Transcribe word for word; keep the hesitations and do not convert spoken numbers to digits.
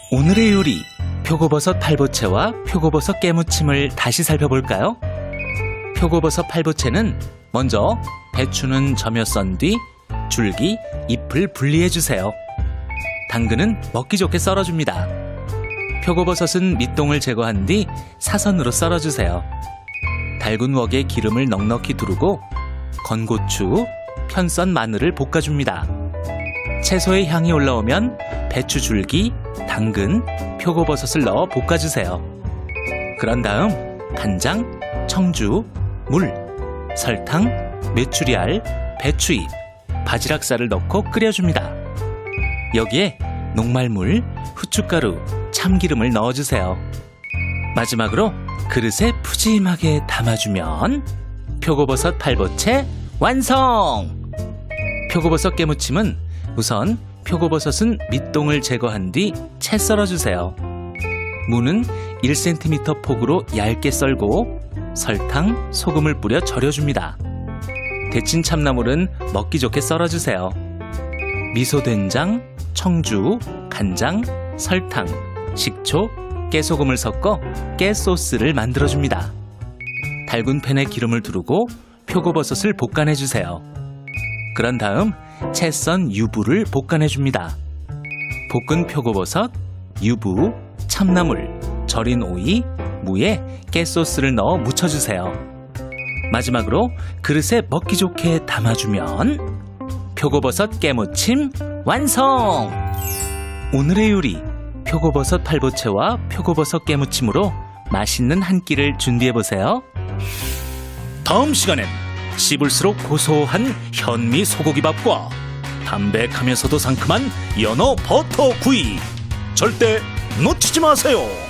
오늘의 요리, 표고버섯 팔보채와 표고버섯 깨무침을 다시 살펴볼까요? 표고버섯 팔보채는 먼저 배추는 점여 썬 뒤 줄기, 잎을 분리해주세요. 당근은 먹기 좋게 썰어줍니다. 표고버섯은 밑동을 제거한 뒤 사선으로 썰어주세요. 달군 웍에 기름을 넉넉히 두르고 건고추, 편썬 마늘을 볶아줍니다. 채소의 향이 올라오면 배추 줄기, 당근, 표고버섯을 넣어 볶아주세요. 그런 다음 간장, 청주, 물, 설탕, 메추리알, 배추잎, 바지락살을 넣고 끓여줍니다. 여기에 녹말물, 후춧가루, 참기름을 넣어주세요. 마지막으로 그릇에 푸짐하게 담아주면 표고버섯 팔보채 완성! 표고버섯 깨무침은 우선 표고버섯은 밑동을 제거한 뒤 채 썰어주세요. 무는 일 센티미터 폭으로 얇게 썰고 설탕, 소금을 뿌려 절여줍니다. 데친 참나물은 먹기 좋게 썰어주세요. 미소된장, 청주, 간장, 설탕, 식초, 깨소금을 섞어 깨소스를 만들어줍니다. 달군 팬에 기름을 두르고 표고버섯을 볶아내주세요. 그런 다음 채 썬 유부를 볶아내줍니다. 볶은 표고버섯, 유부, 참나물, 절인 오이, 무에 깨소스를 넣어 묻혀주세요. 마지막으로 그릇에 먹기 좋게 담아주면 표고버섯 깨무침 완성! 오늘의 요리, 표고버섯 팔보채와 표고버섯 깨무침으로 맛있는 한 끼를 준비해보세요. 다음 시간엔 씹을수록 고소한 현미 소고기밥과 담백하면서도 상큼한 연어 버터 구이, 절대 놓치지 마세요.